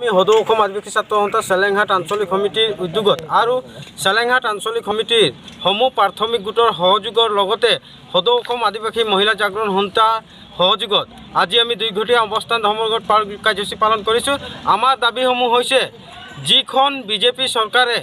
সদৌ অসম আদিবাসী ছাত্ৰ সন্থা চেলেংঘাট আঞ্চলিক সমিতিৰ উদ্যোগত আৰু চেলেংঘাট আঞ্চলিক সমিতিৰ সমূহ প্ৰাথমিক গোটৰ সহযোগৰ লগতে সদৌ অসম আদিবাসী মহিলা জাগৰণ সন্থাৰ সহযোগত আজি আমি দুইঘটীয়া অৱস্থান ধৰ্মঘট কাৰ্যসূচী পালন কৰিছোঁ। আমাৰ দাবীসমূহ হৈছে যিখন বিজেপি চৰকাৰে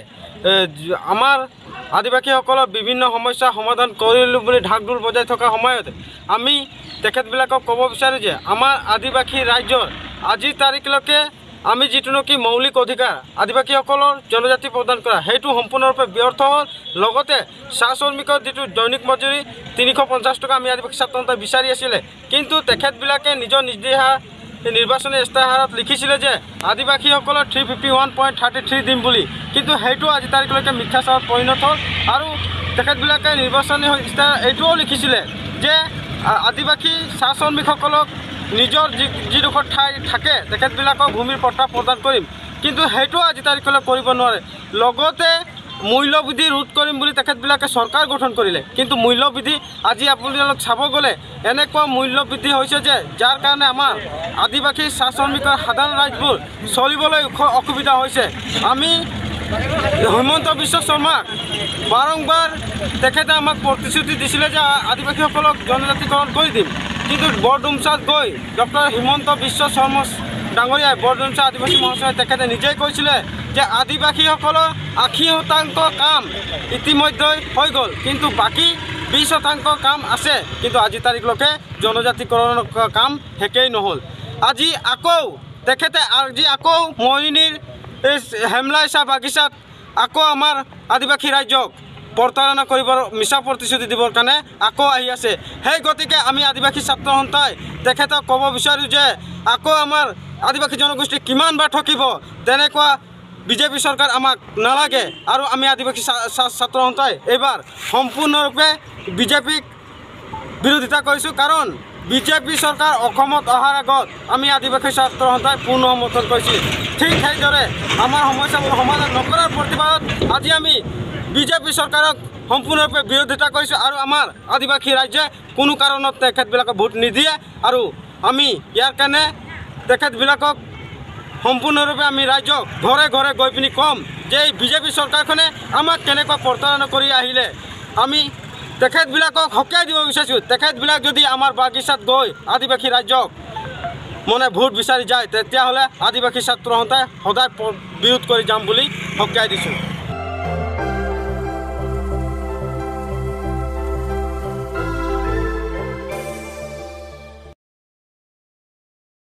আমাৰ আদিবাসীসকলৰ বিভিন্ন সমস্যা সমাধান কৰিলোঁ বুলি ঢাকঢোল বজাই থকা সময়ত আমি তেখেতবিলাকক ক'ব বিচাৰোঁ যে আমাৰ আদিবাসী ৰাইজৰ আজিৰ তাৰিখলৈকে আমি যিটো নেকি মৌলিক অধিকাৰ আদিবাসীসকলৰ জনজাতি প্ৰদান কৰা সেইটো সম্পূৰ্ণৰূপে ব্যৰ্থ হ'ল। লগতে চাহ শ্ৰমিকৰ যিটো দৈনিক মজুৰি 350 টকা আমি আদিবাসী ছাত্ৰ সন্থাই বিচাৰি আছিলে, কিন্তু তেখেতবিলাকে নিজৰ নিৰ্দেশা নিৰ্বাচনী ইস্তাহাৰত লিখিছিলে যে আদিবাসীসকলৰ 351.33 দিম বুলি, কিন্তু সেইটো আজি তাৰিখলৈকে মিথ্যাচাৰত পৰিণত হ'ল। আৰু তেখেতবিলাকে নিৰ্বাচনী ইস্তাহাৰ এইটোও লিখিছিলে যে আদিবাসী চাহ শ্ৰমিকসকলক নিজৰ যিডোখৰ ঠাই থাকে তেখেতবিলাকক ভূমিৰ পট্টা প্ৰদান কৰিম, কিন্তু সেইটো আজি তাৰিখলৈ কৰিব নোৱাৰে। লগতে মূল্যবৃদ্ধি ৰোধ কৰিম বুলি তেখেতবিলাকে চৰকাৰ গঠন কৰিলে, কিন্তু মূল্যবৃদ্ধি আজি আপোনালোক চাব গ'লে এনেকুৱা মূল্যবৃদ্ধি হৈছে যে যাৰ কাৰণে আমাৰ আদিবাসী চাহ শ্ৰমিকৰ সাধাৰণ ৰাইজবোৰ চলিবলৈ অসুবিধা হৈছে। আমি হিমন্ত বিশ্ব শৰ্মাক বাৰম্বাৰ তেখেতে আমাক প্ৰতিশ্ৰুতি দিছিলে যে আদিবাসীসকলক জনজাতিকৰণ কৰি দিম, কিন্তু বৰডুমচাত গৈ ডক্টৰ হিমন্ত বিশ্ব শৰ্মা ডাঙৰীয়াই বৰডুমচা আদিবাসী মহাশয়ে তেখেতে নিজেই কৈছিলে যে আদিবাসীসকলৰ 80% কাম ইতিমধ্যে হৈ গ'ল, কিন্তু বাকী 20% কাম আছে, কিন্তু আজি তাৰিখলৈকে জনজাতিকৰণৰ কাম শেষেই নহ'ল। আজি আকৌ তেখেতে মৰিনীৰ এই হেমলাই চাহ বাগিচাত আকৌ আমাৰ আদিবাসী ৰাইজক প্ৰতাৰণা কৰিবৰ মিছা প্ৰতিশ্ৰুতি দিবৰ কাৰণে আকৌ আহি আছে। সেই গতিকে আমি আদিবাসী ছাত্ৰ সন্থাই তেখেতক ক'ব বিচাৰোঁ যে আকৌ আমাৰ আদিবাসী জনগোষ্ঠী কিমানবাৰ ঠকিব, তেনেকুৱা বিজেপি চৰকাৰ আমাক নালাগে। আৰু আমি আদিবাসী ছাত্ৰ সন্থাই এইবাৰ সম্পূৰ্ণৰূপে বিজেপিক বিৰোধিতা কৰিছোঁ, কাৰণ বিজেপি চৰকাৰ অসমত অহাৰ আগত আমি আদিবাসী ছাত্ৰ সন্থাই পূৰ্ণ সমৰ্থন কৰিছোঁ। ঠিক সেইদৰে আমাৰ সমস্যাবোৰ সমাধান নকৰাৰ প্ৰতিবাদত আজি আমি বিজেপি চৰকাৰক সম্পূৰ্ণৰূপে বিৰোধিতা কৰিছোঁ, আৰু আমাৰ আদিবাসী ৰাইজে কোনো কাৰণত তেখেতবিলাকক ভোট নিদিয়ে। আৰু আমি ইয়াৰ কাৰণে তেখেতবিলাকক সম্পূৰ্ণৰূপে আমি ৰাইজক ঘৰে ঘৰে গৈ পিনি ক'ম যে এই বিজেপি চৰকাৰখনে আমাক কেনেকুৱা প্ৰতাৰণা কৰি আহিলে। আমি তেখেতবিলাকক সকীয়াই দিব বিচাৰিছোঁ, তেখেতবিলাক যদি আমাৰ বাগিচাত গৈ আদিবাসী ৰাইজক ভোট বিচাৰি যায় তেতিয়াহ'লে আদিবাসী ছাত্ৰ সন্থাই সদায় বিৰোধ কৰি যাম বুলি সকীয়াই দিছোঁ।